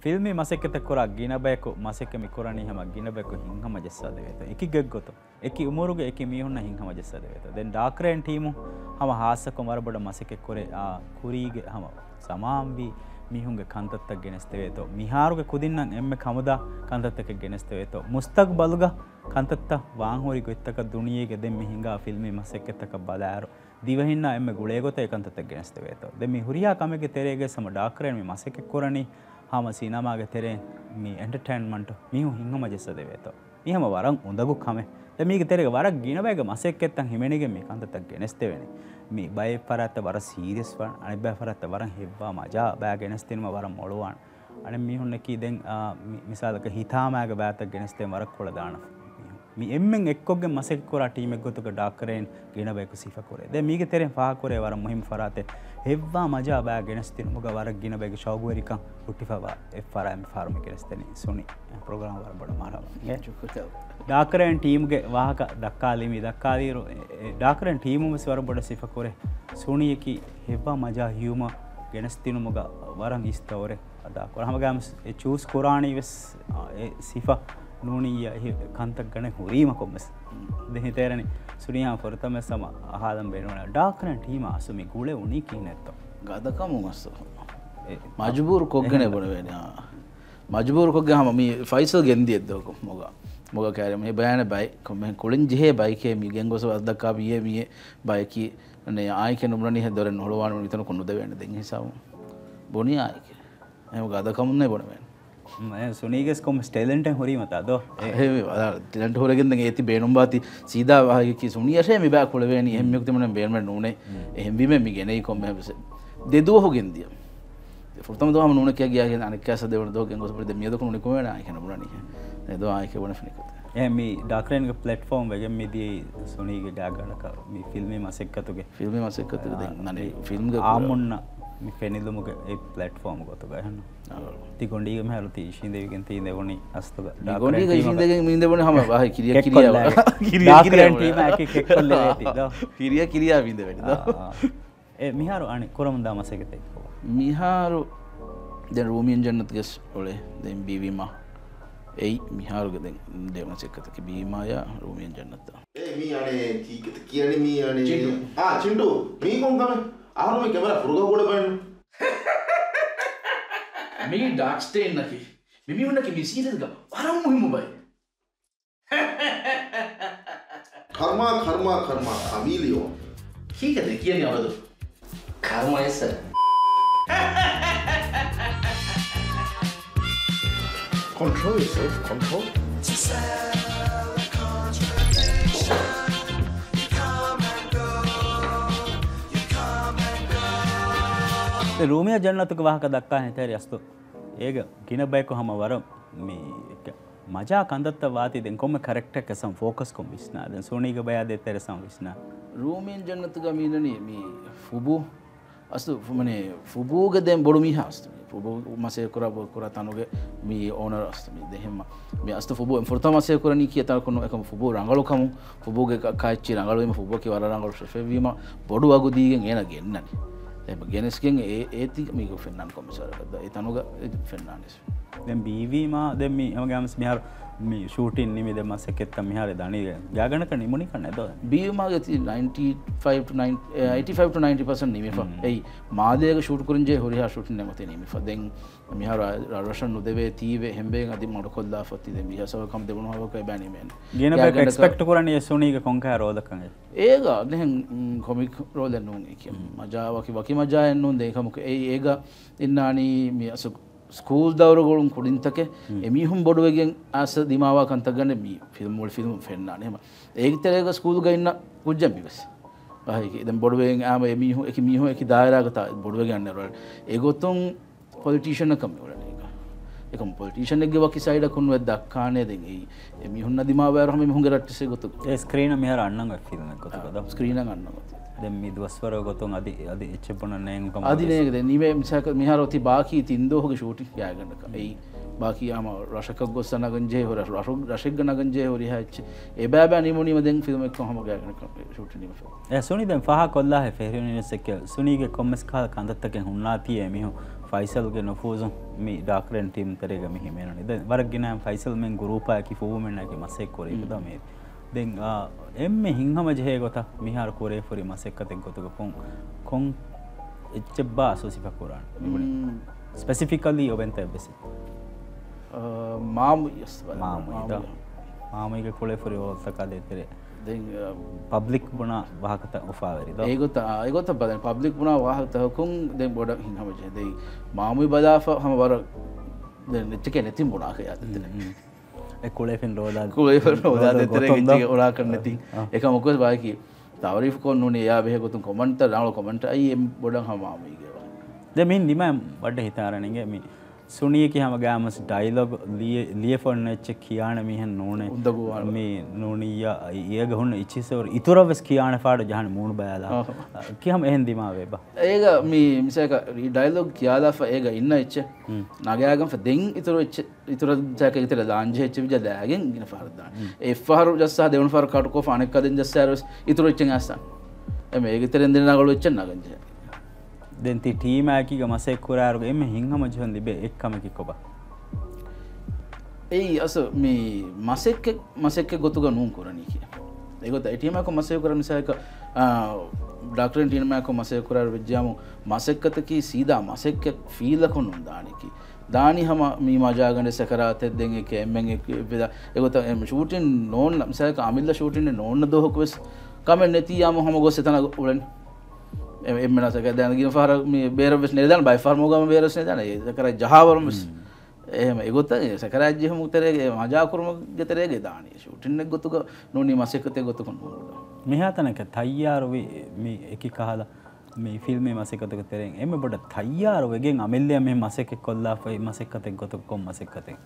Filmy ಮಸೆಕ್ಕೆ ಕೊರ ಗಿನಬೇಕು ಮಸೆಕ್ಕೆ ಮಿಕೊರನಿ ಹಮ ಗಿನಬೇಕು ಹಿಂಗ ಮಜಸ್ಸಾದೇವೇತ ಎಕಿ ಗೆಗ್ಗೊತು ಎಕಿ ಉಮರುಗೆ ಎಕಿ ಮೀಹುನ್ನ ಹಿಂಗ ಮಜಸ್ಸಾದೇವೇತ then ಡಾಕ್ರೆನ್ team ಹಮ ಹಾಸಕ ಮರಬಡ ಮಸೆಕ್ಕೆ ಕೊರೆ ಆ ಕುರಿಗೆ ಹಮ ಸಮಾಂವಿ ಮೀಹುಂಗೆ ಕಂತತ್ತ ಗೆನೆಸ್ತೇವೇತೋ ಮಿಹಾರುಗೆ ಕುದಿನ್ನಂ ಎಮ್ಮೆ ಕಮದ ಕಂತತ್ತಕ್ಕೆ ಗೆನೆಸ್ತೇವೇತೋ ಮುಸ್ತಕ್ಬಲ್ಗ ಕಂತತ್ತ ವಾಂಹೋರಿ ಗೊತ್ತಕ ದುನಿಯೆಗೆ ದೆಮ್ಮೆ ಹಿಂಗ ಫಿಲ್ಮಿ ಮಸೆಕ್ಕೆ ತಕ ಬದಾರು ದಿವಹಿನ್ನ ಎಮ್ಮೆ ಗುಳೇಗೊತ ಏಕಂತತ್ತ ಗೆನೆಸ್ತೇವೇತೋ ದೆಮ್ಮಿ ಹುರಿಯಾ ಕಮೆಗೆ ತೆರೆಗೆ ಸಮ ಡಾಕ್ರೆನ್ ಮಿ ಮಸೆಕ್ಕೆ ಕೊರನಿ ಹಾಮ ಸಿನಿಮಾಗೆ ತೆರೆ ಮೀ ಎಂಟರ್ಟೈನ್ಮೆಂಟ್ ಮೀಹು ಹಿಂಗ ಮಜಸ್ಸದೇವೇತೋ ಮೀಹಮ ವರಂ ಉಂದಗು ಕಮೆ ದ ಮೀಗೆ ತೆರೆಗೆ ವರ ಗಿಣಬೇಗ ಮಸೆಕ್ಕೆತ್ತಂ ಹಿಮೆಣಿಗೆ ಮೀ ಕಂತತ್ತ ಗೆನೆಸ್ತೇವೆನೆ ಮೀ ಬೈ ಫರತ್ತ ವರ ಸೀರಿಯಸ್ ವರ ಅಣಿ ಬೈ ಫರತ್ತ ವರಂ ಹೆವ್ವಾ ಮಜಾ ಬೈ ಗೆನೆಸ್ತಿನಮ ವರಂ ಮೊಳುವಾಣ ಅಣಿ ಮೀಹುನ್ನಕಿ ದೆನ್ ಮಿಸಾಲಕ ಹಿತಾಮಾಗ ಬ್ಯಾತ ಗೆನೆಸ್ತೇ ವರಕ್ ಕೊಳ ದಾಣ ಮೀ ಎಮ್ಮೆಂ ಎಕ್ಕೊಗ್ಗೆ ಮಸೆಕ್ಕೆ ಕೊರ ಟೀಮೆಗೆ ಗೊತ್ತುಗ ಡಾಕ್ರೆನ್ ಗಿಣಬೇಕು ಸಿಫ ಕೊರೆ ದೆ ಮೀಗೆ ತೆರೆ ಫಾ ಕೊರೆ ವರ ಮುಹಿಮ್ ಫರಾತೆ ಹೆವ್ವಾ ಮಜಾ ಬೈ ಗೆನೆಸ್ತಿನ ಮುಗ ವರ ಗಿಣಬೇಕು ಶೌಗುವರಿಕಂ ಹುಟ್ಟಿಫವ ಎಫ್ ಫರ ಎಮ್ ಫಾರ್ಮ್ ಗೆನೆಸ್ತೇನೆ ಸುನಿ ಪ್ರೋಗ್ರಾಮ್ ವರ ಬಡ ಮಾರವ ಡಾಕ್ರೆನ್ ಟೀಮ್ಗೆ ವಾಹಕ ದಕ್ಕಾಲಿಮಿ ದಕ್ಕಾದಿರು ಡಾಕ್ರೆನ್ ಟೀಮು ವರ ಬಡ ಸಿಫ ಕೊರೆ ಸುನಿಯಕಿ ಹೆವ್ವಾ ಮಜಾ ಹ್ಯೂಮ ಗೆನೆಸ್ತಿನ ಮುಗ ವರಂ ಇಸ್ತವರೆ ಅದ ಕೊರ ಹಮಗಾಮ ಚೂಸ್ ಕುರಾಣಿ ವೆಸ್ ಸಿಫ ನೂನಿಯ ಕಂತಕ್ ಗಣೆ ಹುರೀಮ ಕೊಮ್ಮಸ್ ದೆಹಿತೇರನಿ ಸುನಿಯಾ ಫೊರತಮ ಸಮ ಆಹಾದಂ ಬೇನೋಣ ಡಾಕ್ರೆನ್ ಟೀಮ ಅಸುಮಿ ಗುಳೆ ಉನಿ ಕೀನೆತ್ತೋ ಗದಕಮು ಮಸ್ತು ಮಜಬೂರ್ ಕೊಗ್ಗನೆ ಬಡವೇನೆ ಮಜಬೂರ್ ಕೊಗ್ಗೆ ಹಮ ಮೀ ಫೈಸಲ್ ಗೆಂದಿಯದ್ದೋಗು ಮೊಗ ಕ್ಯಾರೆ ಮೇ ಬಯಾನ ಬೈ ಕೊಮ್ಮೆ ಕುಳಿನ್ ಜಿಹೆ ಬೈಕೆ ಮೀ ಗೆಂಗೋಸ ಅದ್ದಕ್ಕ ಬಿಯೆ ಮಿಯೆ ಬೈಕಿ ನೆ ಆಯ್ಕೆ ನುಮ್ರನಿ ಹೆ ದೊರೆ ನೋಳವಾಣ ವಿತನ ಕೊಂಡು ದೇವೇನೆ ದೆಂಗಿ ಹಿಸಾವು ಬೋನಿ ಆಯ್ಕೆ ಎ ಗದಕಮುನ್ನೆ ಬಡವೇನೆ ಸುನಿಗೆಸ್ ಕೊಮ್ಮೆ ಟೇಲೆಂಟ್ ಹೊರಿ ಮತ ಅದೋ ಹೇ ಟೇಲೆಂಟ್ ಹೊರಗಿಂದ ಏತಿ ಬೇನುಂಬಾತಿ ಸೀದಾ ವಾಹಿ ಸುನಿಯಶೆ ಮಿ ಬಾ ಕುಳವೇನಿ ಎಮ್ಮೆಕ್ತಿ ಮನೆ ಬೇರ್ಮೆ ನೂನೆ ಎಮ್ಬಿಮೆ ಮಿ ಗೆನೆ ಕೊಮ್ಮೆ දෙදුව හොගෙන්දිය ෆෘතම දවම නුන කිය ගියා කියන අනික් කැස දෙවන දෝ ගෙන් ගොස් පරිද මියද කුණි කොමන ආයි කියන බුණා නික නේද ආයි කියන ෆිනිකත මේ ඩාක්රෙන් ගේ ප්ලැට්ෆෝම් එකෙන් මිදී සොනීගේ ගාගනක මේ ෆිල්මේ මසෙක්කතුගේ දෙන්න නනේ ෆිල්ම් ගේ ආමුන්න මේ ෆෙනිලුමුගේ ඒ ප්ලැට්ෆෝම් ගොත ගහන්න ති ගොණ්ඩීගේ මහලු ති ඉෂින්දෙවිගෙන් ති දෙවණි අස්තක ගොණ්ඩීගේ ඉෂින්දෙගෙන් මින් දෙවණි හැම බාහි කිරිය ඩාක්රෙන් ටීම එකේ කෙක්කොල්ලේ ඇති දෝ කිරිය විඳ වෙන්න දෝ මිහාරු අනේ කොරමුදා මසෙකතේ මිහාරු දැන් රෝමියන් ජන්නත් ගෙස් ඔලේ දැන් බීවිමා එයි මිහාරුගේ දැන් දෙවන සෙක්කතක බීමාය රෝමියන් ජන්නත් ඒ මී අනේ කීකත කියන්නේ මී අනේ චින්ටු මී කොන් කම ආහරු මේ කැමරා පුරුග ගොඩ බලන්න මේ ඩාර්ක් ස්ටේන් නැකි මිමි උන්නකි මේ සීලද වරම් මුහිමු බයි කර්මා කමීලියෝ කීකද කියන්නේ අවද Karma is a control yourself, control. ರೂಮಿಯ ಜನ್ನತಕ ವಾಹಕ ದಕ್ಕಾ ಹೆತೇರಿ ಅಸ್ತು ಏಗ ಗಿನಬೈಕು ಹಮ ವರ ಮೀ ಮಜಾ ಕಂದತ್ತ ವಾತಿ ದೆನ್ ಕೊಮ್ಮೆ ಕರೆಕ್ಟ್ ಕಸಂ ಫೋಕಸ್ ಕೊಂ ವಿಸ್ನಾ ದೆನ್ ಸೋನಿಗೆ ಬಯಾದೆ ತೆರೆ ಸಂ ವಿಸ್ನಾ ರೂಮಿಯನ್ ಜನ್ನತಕ ಮೀನನಿ ಮೀ ಫುಬು ಅಸ್ತು ಮನೆ ಫುಬುಗೆ ದೆನ್ ಬೊಡು ಮೀ ಹಾಸ್ತು ಫುಬು ಮಸೆ ಕುರ ತನುಗೆ ಮೀ ಓನರ್ ಅಸ್ತು ಮೀ ದೆಹೆಮ್ಮ ಮೀ ಅಸ್ತು ಫುಬು ಫುರ್ತಾ ಮಸೆ ಕುರ ನೀ ಕಿಯತ ಕೊನು ಎಕಂ ಫುಬು ರಂಗಳು ಕಮು ಫುಬುಗೆ ಕಾಯ್ಚಿ ರಂಗಳು ಎಮ ಫುಬು ಕಿ ವರ ರಂಗಳು ಶೆಫೆವಿಮ ಬೊಡು ಆಗು ದೀಗೆನ್ ಏನ ಗೆನ್ನನಿ එම ගෙනස්ගෙන් ඒති මේක ෆෙන්නන් කොමසාරකද ඒ තනුග ෆෙන්නානෙස් දැන් බීවීම දැන් මේ හැමගෑමස් මිහාර මේ ෂූටින් නිමි දැන් මසෙකෙත්ත මිහාරේ දණි ගාගනක නිමුනි කන්නේ දෝ බීවීමගේ 95 to 85 to 90% නිමිෆා එයි මාදේක ෂූට් කරින්ජේ හොරිහා ෂූටින් නැමතේ නිමිෆා දැන් මිහාර රෂන් නුදෙවේ තීවේ හෙම්බෙන් අදි මඩ කොල්ලා ෆති දැන් මිහසව කම් දෙවන හවක බෑනි මෙන් ගේන බෑක එක්ස්පෙක්ට් කරන්නේ සෝනීගේ කොන්කා රෝදකන් ඒක දැන් කොමික් රෝල් නුනේ කිය මජාවකි වකි මජා එන්නුන් දෙකමුක ඒක ඉන්නානි මේ අසු ස්කූල් දවරගොළුන් කුඩින්තක එමිහුම් බොඩුවගෙන් ආස දිමාවා කන්තගන්න මේ ෆිල්ම් වල ෆිල්ම් ෆෙන්නානේ එහෙම ඒක තරේක ස්කූල් ගින්න කුජ්ජම් බිවස් ආයි දැන් බොඩුවෙන් ආම එමිහු එක මිහු එක දායරාගත බොඩුවගෙන් යන්නේ ඒගොතුන් පොලිටිෂියන් එකම වලනේ එකම පොලිටිෂියන් එකගේ වකි සයිඩ් අකුන් වෙද්ද අක්කානේ දැන් එමිහුන් නදිමාව වරහම එමිහුන්ගේ රට්ටසේ ගොතු ඒ ස්ක්‍රීන් මෙහර අන්නංග ෆිල්ම් එක ගොතුකද ස්ක්‍රීන් එක අන්නංග දැන් මේ දවස්වර ගොතුන් අදි එච්චපොන නෑන් කම අදි නේද දැන් නිමේ මිසක මිහරෝති බාකි තින්දෝහගේ ෂූටින් යාගන්නක එයි ಬಾಕಿ ಆಮ ರಶಕ ಗೊಸ್ಸನ ಗಂಜೆ ಹೊರ ರಶಕ ನಗಂಜೆ ಹೊರಿ ಹಚ್ಚ ಎ ಬಾಬಾ ನಿಮೋನಿ ಮದೆನ್ ಫಿಲ್ಮ್ ಎಕ್ ಹಮ ಗಾಗನ ಶೂಟ್ ನಿಮ ಫಿಲ್ಮ್ ಸುನಿ ದೆನ್ ಫಹಾ ಕೊಲ್ಲಾ ಹೆ ಫೆರಿಯೋನಿ ಸೆಕ್ಕೆ ಸುನಿಗೆ ಕೊಮ್ಮಸ್ ಖಾ ಕಂದತ್ತಕ್ಕೆ ಹುನ್ನಾತಿ ಎ ಮಿಹು ෆයිසල් ගේ නොෆූසුම් මේ ඩාක්රෙන් ටීම් තරේග මෙහිමේනනේ දැන් වරක් ගෙනාම ෆයිසල් මෙන් ගෲපා කි ෆෝමෙන් නැකි මසෙක් කොරේ ඉබදා මේ දැන් එම්මෙ හිංහම ජේ ගොත මිහාර කොරේ ෆොරි මසෙක් කතෙන් ගොතක කොන් එච්චබ්බා සොසිප කුරාන් ස්පෙસિෆිකලි ඔබෙන්ත බෙසි මාමු යස් මාමයිගේ කොලේ ෆොරි ඔල්තක දෙතරේ පබ්ලික් බුණා වාහකත ඔෆාවරිද ඒගොත බදන් පබ්ලික් බුණා වාහකත හකුන් දැන් බොඩ හිංහම ජේ දෙයි මාමුයි බදාෆ හම වර දැන් නෙච්චක නැතිම් බුණා කියලා දෙතනේ ඒ කොලේ ෆෙන් රෝදා දෙතරේ ගෙච්ච ඔලා කරන්න නැති ඒක මොකද බාකි तारीफ को उन्होंने या भे को तुम कमेंट राणो कमेंट आई एम बोडंग हम आमी के दे मीन दिमा बड्डे हितारणेंगे मी सुनिए कि हम गामस डायलॉग लिए फॉरने चेक कियाने मी हन नोने मी नोनी या ये गहुन इच्छिसे और इतुरवस कियाने फाड़ जहां मूण बयाला कि हम एहन दिमा वेबा एगा मी मिसे का डायलॉग कियाला फ एगा इन्ना इच्छे नागयागम फ दें इतुर जाके इतुर लांजे इच्छे विजा दाගෙන් ඉන ෆාර දාන ඒ ෆාර ජස්සා දෙවන ෆාර කාට කො ෆානෙක් කදින් ජස්සා ඉතුරු ඉච්චෙන් ආසන් එමේ ඒක ඉතරෙන් දෙන නගල ඉච්චෙන් නගන්ජ දැන් ති ටීම් එකක මසෙක් කුරාරුග එමෙ හිංගම ජොන් ලිබේ එක්කම කිකොබ ඒ අස මේ මසෙක් ගොතුග නුන් කරණී කිය ඒගොත ඒ ටීම් එක මසෙක් කරන නිසා එක डॉक्टर टीम में को मसे कुरार विज्ञामो मसेक्कत की सीधा मसेक्क फील को नुंदानी की दानी हम मी मजागने से कराते देंगे के एमेंगे विदा एगो त शूटिंग नोन मसे का आमिल शूटिंग नोन दो होकस कमे नेती याम हम गो सेतना उलन एमना से दान गिन फार मी बेरवस नेदान बाय फार मोगा बेरवस नेदान ये करा जहावरम එහෙම ඒගොත සකරාජ්‍ය හැම උතරේ මජා කරම ගෙතරේගේ දානේ ෂූටින් එක ගොතුක නෝනි මාසෙකතේ ගොතුක නෝන මෙහාතනක තයාර මේ එකි කහලා මේ ෆිල්ම් මේ මාසෙකතක තරෙන් එමෙ බඩ තයාර වෙගෙන් අමෙල්ලිය මේ මාසෙක කොල්ලා ෆයි මාසෙකතේ ගොතුක කොම් මාසෙකතේ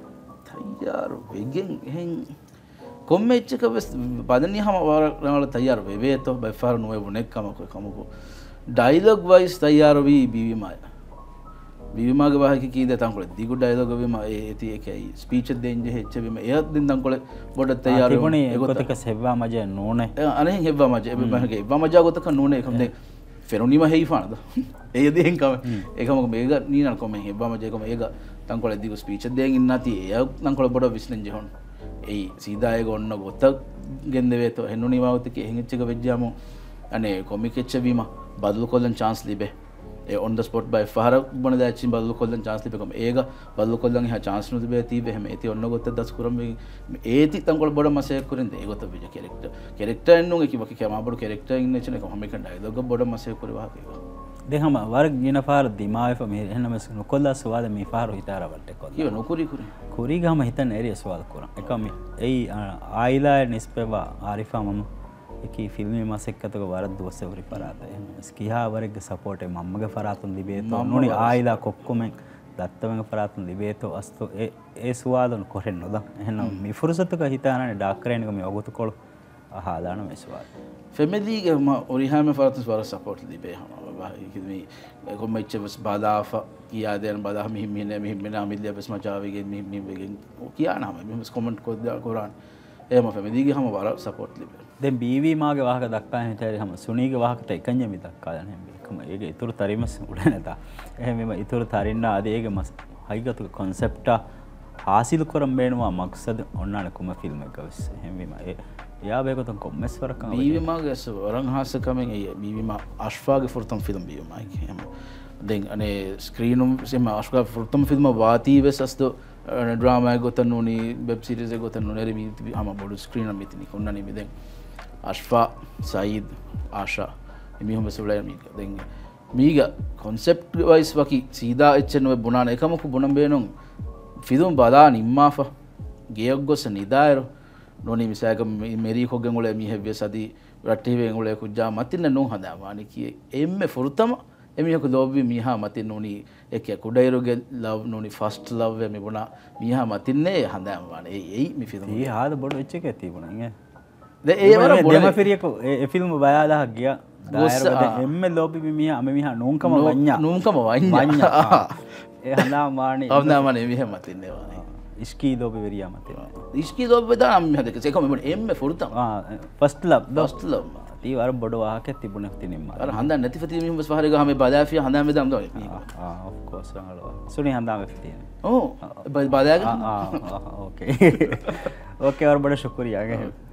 තයාර වෙගෙන් එහෙන් කොම්මෙච්චක බස් බදනි හැම වල තයාර වෙවේතෝ බයි ෆාර නොවේ වුනෙක්කම කමකෝ ඩයලොග් වයිස් තයාර වී බීවිමාය बीमागे वाह की कीदे तंकोले दिगु डायलॉग बीमा एती एकයි ස්පීච් එක දෙන්නේ හෙච්ච බීම එයත් දින් තංකොले බොඩ තයාර තිබුණේ ඒකතක සෙව්වා මජ නෝනේ අනේ හෙව්වා මජ එබ බහගේ එව්වා මජ ගොතක නෝනේ එකම දෙ ෆෙරොනිම හෙයි ෆානද ඒ දෙහෙන් කම ඒකම මේක නීනල් කොම හෙව්වා මජ එකම ඒක තංකොले දිගු ස්පීච් එක දෙන් ඉන්නති එය තංකොले බොඩ විශ්ලෙන් ජෙහොන් ඒ සීදා ඒක ඔන්න ගොත ගෙන්දෙවේතෝ හෙන්නුනි මාවතක එහෙච්ච එක වෙජ්ජාමෝ අනේ කොමික් එච්ච බීම බදලු කොල්ලන් chance ලිබේ on the spot by far one of the action balu kollan chance become ega balu kollan ha chance no be ti heme eti onno gotta das kuram eti tangol boda mase kurin de gotta be character ennu ki baki kama bodu character inne chene ko hame kan dialogue boda mase kuri wa ke de hama war gina far dimae fa me henna mes no kolla swada me far hitara watte kolla kiyo no kuri gama hitan area swal kuran ekam ei aila nispeva arifa mama की film मासेक्कत को वारद दोसे worry फरात है स्किहा वरग support है मम्मगे फरातुन लिबे तो नोनी आइला कोक्कुमें दत्तवें फरातुन लिबे तो अस्तो ए सुवादन कोरेन नोदा එහෙනම් මේ ෆුර්සත ක හිතානනේ ඩාක්කරේන ක මේ ඔගොත කොළ අහලාන මේ සුවාද ෆැමිලි ගේ ම ඔරිහාම ෆරාතුන් වර සපෝට් ලිබේ හම බයි කිදමි කොම්මෙච්ච බස් බාදාෆ කියා දෙන බාදා මිහිමින අමිල්ලිය බස් මචාවිගේ මිහිමිගෙන් කියා නම මිස් කමෙන්ට් කොරාන් එහෙම ෆැමිලි ගේ හම වර සපෝට් ලිබේ දැන් බීවී මාගේ වාහක දක්කා හිතේ හැම සුනීගේ වාහකට එකඤ්ඤ මි දක්කා යන හැම එකම ඒක ඉතුරු තරිමස් උඩ නැත එහෙම මෙම ඉතුරු තරින්න ආදී ඒක මස් හයිගතු concept हासिल करम बेणवा मकसद ओन्नाने कुम फिल्म එක වෙස් එහෙම විම යා බේකතන් කොම්මස් වරකම් බීවී මාගේ වරන් හාස කමෙන් බීවී මා අශ්වාගේ ෆොර්තම් ෆිල්ම් බීවී මා එහෙම දැන් අනේ ස්ක්‍රීනුම් සෙම අශ්වාගේ ෆොර්තම් ෆිල්ම් වාති වෙසස්දෝ ड्रामा गोतन नोनी वेब सीरीज गोतन नोने रे मी हम बोडू स्क्रीन में इतनी कोन्ना नहीं में अश्फा सईद आशा मी हम बसुला मी देंगे मीगा कांसेप्ट वाइज वकी सीधा एचन वे बुनाने एकम को बुनम बेनो फिल्म बादा निम्माफा गेयगोस निदायरो नोनी मिसाग मेरी को गेंगोले मी है वेसदी रट्टी वेंगोले कुजा मतिन नो हदा वानी की एम्मे फुरतम එමිහක ලෝබි මිහා මතින් නෝනි එක කුඩයිරුගේ ලව් නෝනි ෆස්ට් ලව් එමි බුණා මිහා මතින්නේ හඳාම වනේ එයි මි ෆිල්ම් ඒ ආද බොඩ වෙච්ච එක තිබුණා නේ දැන් ඒ වර බොඩ දෙමෆිරියක ඒ ෆිල්ම් බයාලා ගියා දායරක එම්මෙ ලෝබි මිහා අම මිහා නෝන්කම වඤ්ඤා ඒ හඳාම වානේ හඳාම මිහා මතින්නේ වානේ ඉස්කී ලෝබි වෙරියා මතින්නේ ඉස්කී ලෝබි දාන මිහා දෙක ඒකම එම්මෙ ෆුර්තම ෆස්ට් ලව් ෆස්ට් ලව් ती वार बड़ो आके तिबुने तिनिम्मा අර හඳ නැති ෆති මිහුම් බස් පහරේ ගහමේ බදාෆිය හඳ හැමේ දම් දොයි of course सुनी हंदा में फिटिए ඕ බදාගෙන ओके ओके और बड़ा शुक्रिया